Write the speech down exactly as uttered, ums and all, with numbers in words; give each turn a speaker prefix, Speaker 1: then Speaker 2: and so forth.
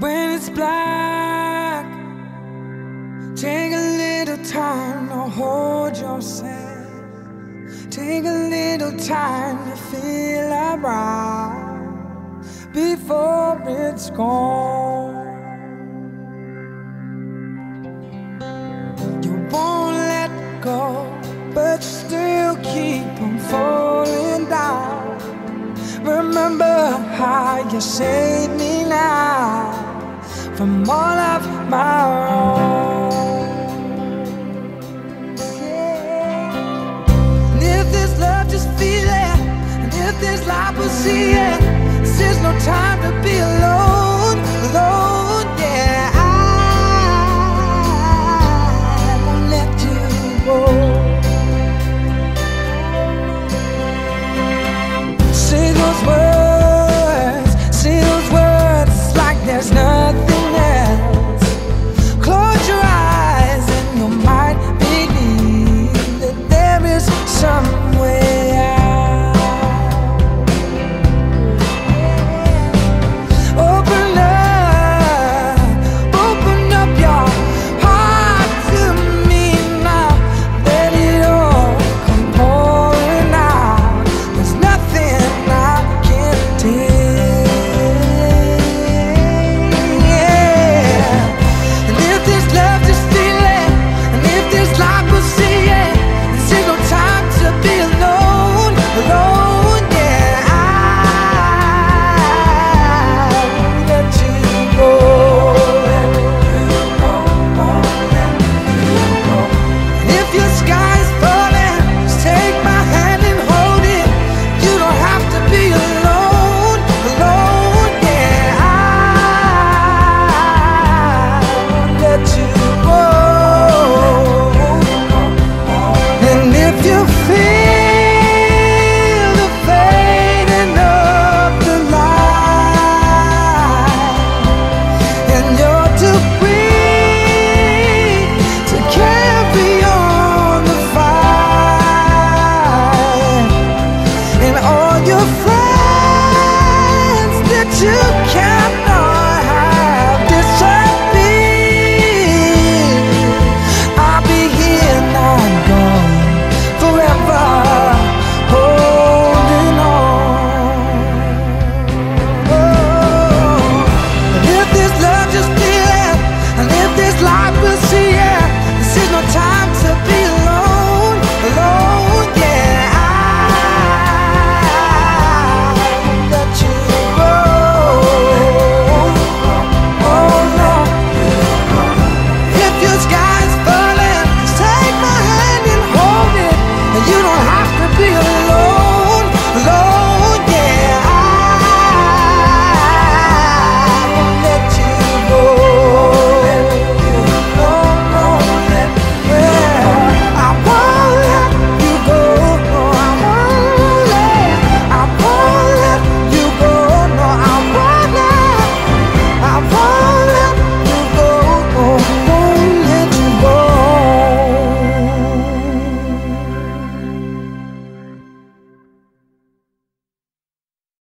Speaker 1: When it's black, take a little time to hold yourself. Take a little time to feel alright before it's gone. You won't let go, but you still keep on falling down. Remember how you saved me now from all of my wrong. Yeah. And if this love, just feel it. And if this life, we'll see it. This is no time to be alone.